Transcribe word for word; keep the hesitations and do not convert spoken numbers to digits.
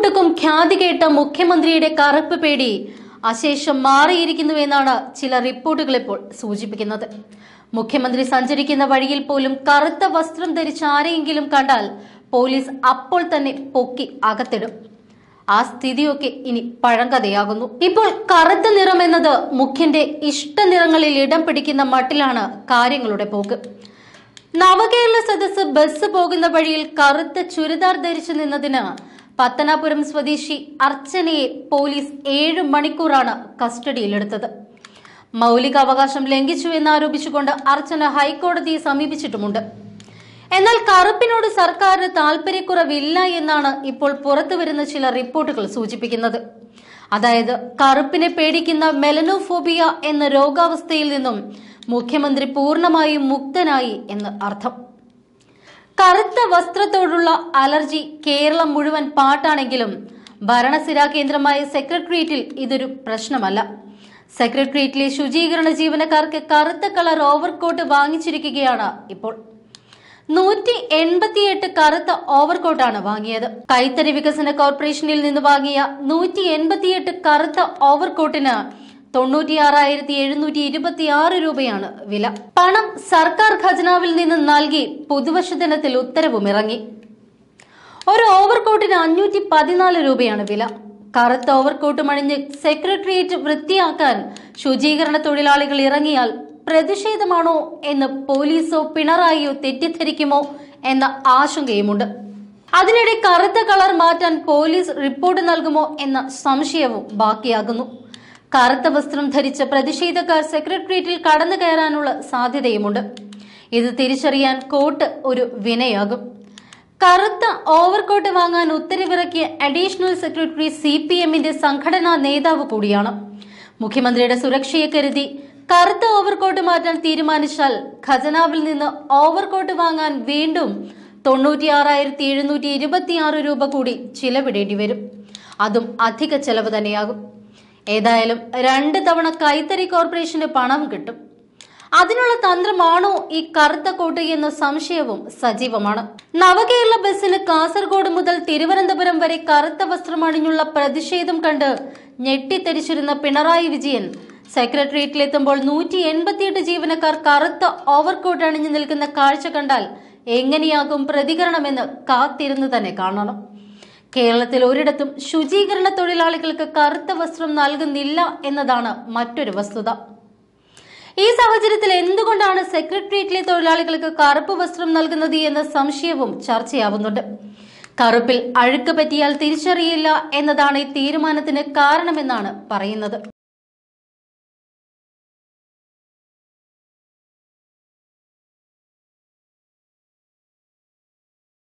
റിപ്പോർട്ടുക്കും ഖ്യാതി കേട്ട മുഖ്യമന്ത്രിയുടെ കറുപ്പ് പേടി അശേഷം മാറിയിരിക്കുന്നുവെന്നാണ് ചില റിപ്പോർട്ടുകൾ ഇപ്പോൾ സൂചിപ്പിക്കുന്നത്. മുഖ്യമന്ത്രി സഞ്ചരിക്കുന്ന വഴിയിൽ പോലും കറുത്ത വസ്ത്രം ധരിച്ച ആരെയെങ്കിലും കണ്ടാൽ പോലീസ് അപ്പോൾ തന്നെ പൊക്കി അകത്തിടും. ആ സ്ഥിതിയൊക്കെ ഇനി പഴങ്കഥയാകുന്നു. ഇപ്പോൾ കറുത്ത നിറം എന്നത് മുഖ്യന്റെ ഇഷ്ട നിറങ്ങളിൽ ഇടം പിടിക്കുന്ന മട്ടിലാണ് കാര്യങ്ങളുടെ പോക്ക്. നവകേരള സദസ് ബസ് പോകുന്ന വഴിയിൽ കറുത്ത ചുരിദാർ ധരിച്ചു നിന്നതിന് പത്തനാപുരം സ്വദേശി അർച്ചനയെ പോലീസ് ഏഴു മണിക്കൂറാണ് കസ്റ്റഡിയിലെടുത്തത്. മൗലികാവകാശം ലംഘിച്ചു എന്നാരോപിച്ചുകൊണ്ട് അർച്ചന ഹൈക്കോടതിയെ സമീപിച്ചിട്ടുമുണ്ട്. എന്നാൽ കറുപ്പിനോട് സർക്കാരിന് താല്പര്യക്കുറവില്ല എന്നാണ് ഇപ്പോൾ പുറത്തുവരുന്ന ചില റിപ്പോർട്ടുകൾ സൂചിപ്പിക്കുന്നത്. അതായത് കറുപ്പിനെ പേടിക്കുന്ന മെലനോഫോബിയ എന്ന രോഗാവസ്ഥയിൽ നിന്നും മുഖ്യമന്ത്രി പൂർണ്ണമായും മുക്തനായി എന്ന് അർത്ഥം. കറുത്ത വസ്ത്രത്തോടുള്ള അലർജി കേരളം മുഴുവൻ പാട്ടാണെങ്കിലും ഭരണസിരാ കേന്ദ്രമായ സെക്രട്ടേറിയറ്റിൽ ഇതൊരു പ്രശ്നമല്ല. സെക്രട്ടേറിയറ്റിലെ ശുചീകരണ ജീവനക്കാർക്ക് കറുത്ത കളർ ഓവർകോട്ട് വാങ്ങിച്ചിരിക്കുകയാണ് ഇപ്പോൾ. നൂറ്റി എൺപത്തിയെട്ട് കറുത്ത ഓവർകോട്ടാണ് വാങ്ങിയത്. കൈത്തറി വികസന കോർപ്പറേഷനിൽ നിന്ന് വാങ്ങിയ നൂറ്റി എൺപത്തിയെട്ട് കറുത്ത ഓവർകോട്ടിന് തൊണ്ണൂറ്റിയാറായിരത്തി എഴുന്നൂറ്റി ഇരുപത്തി ആറ് രൂപയാണ് വില. പണം സർക്കാർ ഖജനാവിൽ നിന്ന് നൽകി പുതുവർഷ ദിനത്തിൽ ഉത്തരവും ഇറങ്ങി. ഒരു ഓവർകോട്ടിന് അഞ്ഞൂറ്റി പതിനാല് രൂപയാണ് വില. കറുത്ത ഓവർകോട്ട് മണിഞ്ഞ് സെക്രട്ടേറിയറ്റ് വൃത്തിയാക്കാൻ ശുചീകരണ തൊഴിലാളികൾ ഇറങ്ങിയാൽ പ്രതിഷേധമാണോ എന്ന് പോലീസോ പിണറായിയോ തെറ്റിദ്ധരിക്കുമോ എന്ന ആശങ്കയുമുണ്ട്. അതിനിടെ കറുത്ത കളർ മാറ്റാൻ പോലീസ് റിപ്പോർട്ട് നൽകുമോ എന്ന സംശയവും ബാക്കിയാകുന്നു. കറുത്ത വസ്ത്രം ധരിച്ച പ്രതിഷേധക്കാർ സെക്രട്ടേറിയറ്റിൽ കടന്നു കയറാനുള്ള സാധ്യതയുമുണ്ട്. ഇത് തിരിച്ചറിയാൻ കോട്ട് ഒരു വിനയാകും. കറുത്ത ഓവർകോട്ട് വാങ്ങാൻ ഉത്തരവിറക്കിയ അഡീഷണൽ സെക്രട്ടറി സി പി എമ്മിന്റെ സംഘടനാ നേതാവ് കൂടിയാണ്. മുഖ്യമന്ത്രിയുടെ സുരക്ഷയെ കരുതി കറുത്ത ഓവർകോട്ട് മാറ്റാൻ തീരുമാനിച്ചാൽ ഖജനാവിൽ നിന്ന് ഓവർകോട്ട് വാങ്ങാൻ വീണ്ടും തൊണ്ണൂറ്റിയാറായിരത്തി എഴുന്നൂറ്റി ഇരുപത്തിയാറ് രൂപ കൂടി ചിലവിടേണ്ടി വരും. അതും അധിക ചെലവ് തന്നെയാകും. ഏതായാലും രണ്ട് തവണ കൈത്തറി കോർപ്പറേഷന് പണം കിട്ടും. അതിനുള്ള തന്ത്രമാണോ ഈ കറുത്ത കോട്ട് എന്ന സംശയവും സജീവമാണ്. നവകേരള ബസ്സിന് കാസർഗോഡ് മുതൽ തിരുവനന്തപുരം വരെ കറുത്ത വസ്ത്രം അണിഞ്ഞുള്ള പ്രതിഷേധം കണ്ട് ഞെട്ടിത്തെരിച്ചിരുന്ന പിണറായി വിജയൻ സെക്രട്ടേറിയറ്റിലെത്തുമ്പോൾ നൂറ്റി എൺപത്തിയെട്ട് ജീവനക്കാർ കറുത്ത ഓവർകോട്ട് അണിഞ്ഞു നിൽക്കുന്ന കാഴ്ച കണ്ടാൽ എങ്ങനെയാകും പ്രതികരണമെന്ന് കാത്തിരുന്ന് തന്നെ കാണണം. കേരളത്തിൽ ഒരിടത്തും ശുചീകരണ തൊഴിലാളികൾക്ക് കറുത്ത വസ്ത്രം നൽകുന്നില്ല എന്നതാണ് മറ്റൊരു വസ്തുത. ഈ സാഹചര്യത്തിൽ എന്തുകൊണ്ടാണ് സെക്രട്ടേറിയറ്റിലെ തൊഴിലാളികൾക്ക് കറുപ്പ് വസ്ത്രം നൽകുന്നത് എന്ന സംശയവും ചർച്ചയാവുന്നുണ്ട്. കറുപ്പിൽ അഴുക്ക് പറ്റിയാൽ തിരിച്ചറിയില്ല എന്നതാണ് ഈ തീരുമാനത്തിന് കാരണമെന്നാണ് പറയുന്നത്.